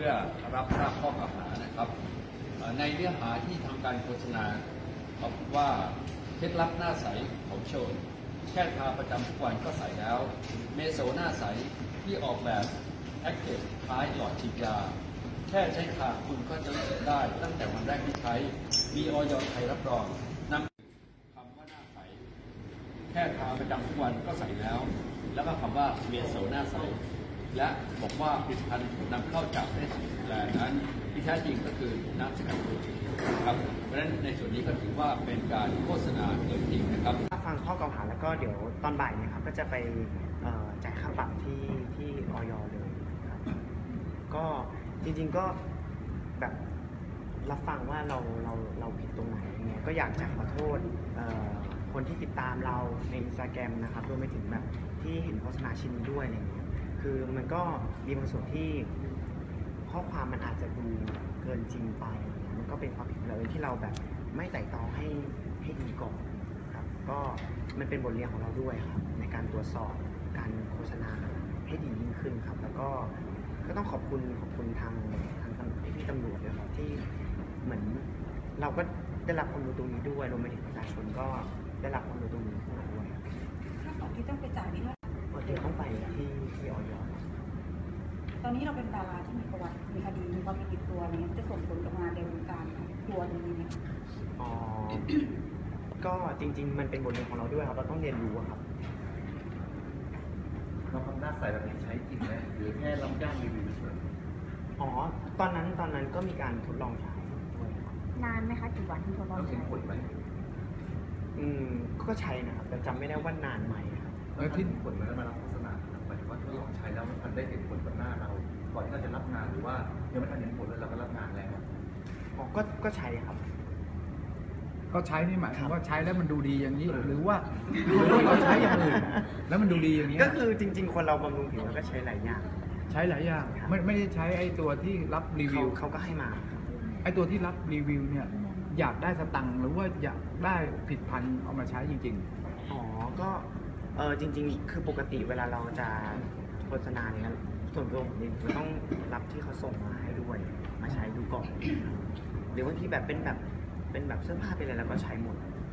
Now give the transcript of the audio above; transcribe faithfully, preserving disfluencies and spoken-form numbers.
พื่อรับทราบข้อกล่าวหานะครับในเนื้อหาที่ทำการโฆษณาบอกว่าเคล็ดลับหน้าใสของโชนแค่ทาประจำทุกวันก็ใสแล้วเมโซหน้าใสที่ออกแบบแพ็กเกจคล้ายหลอดฉีดยาแค่ใช้ทาคุณก็จะรู้สึกได้ตั้งแต่วันแรกที่ใช้มีอย.ไทยรับรองนำคำว่าหน้าใสแค่ทาประจำทุกวันก็ใสแล้วแล้วก็คำว่าเมโซหน้าใสและบอกว่าผลิตภัณฑ์นำเข้าจากประเทศสวิตเซอร์แลนด์นั้นที่แท้จริงก็คือน้ำสกัดตัวจริงครับเพราะฉะนั้นในส่วนนี้ก็ถือว่าเป็นการโฆษณาเกินจริงนะครับฟังข้อกล่าวหาแล้วก็เดี๋ยวตอนบ่ายเนี่ยครับก็จะไปจ่ายค่าปรับที่ที่อย.เลยครับก็จริงๆก็แบบรับฟังว่าเราเราเราผิดตรงไหนเงี้ยก็อยากจะขอโทษคนที่ติดตามเราใน อินสตาแกรม นะครับรวมไปถึงแบบที่เห็นโฆษณาชิ้นนี้ด้วยอะไรเงี้ยคือมันก็มีบางส่วนที่ข้อความมันอาจจะดูเกินจริงไปมันก็เป็นความผิดเราที่เราแบบไม่ไต่ตองให้ให้ดีก่อนครับก็มันเป็นบทเรียนของเราด้วยครับในการตรวจสอบการโฆษณาให้ดียิ่งขึ้นครับแล้วก็ก็ต้องขอบคุณขอบคุณทางทางพี่ตำรวจด้วยครับที่เหมือนเราก็ได้รับความรู้ตรงนี้ด้วยรวมไปถึงประชาชนก็ได้รับความรู้ตรงนี้ขึ้นมาด้วยค่าปรับที่ต้องไปจ่ายนี่ก็เดี๋ยวต้องไปที่ที่อย. ตอนนี้เราเป็นดาราที่มีประวัติมีคดีมีความผิดติดตัวอะไรเงี้ยจะส่งผลกับงานในวงการตัวตรงนี้ไหมอ๋อก็จริงๆมันเป็นบทเรียนของเราด้วยครับเราต้องเรียนรู้ครับเราทำหน้าใสแบบนี้ใช้จริงไหมหรือแค่รับจ้างรีวิวเฉยอ๋อตอนนั้นตอนนั้นก็มีการทดลองใช้ด้วยครับนานไหมคะกี่วันที่ทดลองใช้เห็นผลไหมอืมก็ใช้นะครับแต่จำไม่ได้ว่านานไหมครับแล้วที่ผลมันมารับโฆษณาหมายถึงว่าทดลองใช้แล้วมันได้เห็นผลกับหน้าเราก่อนที่เราจะรับงานหรือว่ายังไม่ทันเห็นผลเลยเราก็รับงานแล้วอ๋อก็ก็ใช้ครับก็ใช้นี่หมายถึงว่าใช้แล้วมันดูดีอย่างนี้หรือว่าเราใช้อย่างอื่นแล้วมันดูดีอย่างนี้ก็คือจริงๆคนเราบำรุงผิวเราก็ใช้หลายอย่างใช้หลายอย่างไม่ไม่ได้ใช้ไอ้ตัวที่รับรีวิวเขาก็ให้มาไอ้ตัวที่รับรีวิวเนี่ยอยากได้สตังค์หรือว่าอยากได้ผิดพันเอามาใช้จริงๆอ๋อก็เออจริงๆคือปกติเวลาเราจะโฆษณาเนี่ยส่วนตัวผมเองเราต้องรับที่เขาส่งมาให้ด้วยมาใช้ดูก่อนหรือบางทีแบบเป็นแบบเป็นแบบเสื้อผ้าเป็นอะไรเราก็ใช้หมด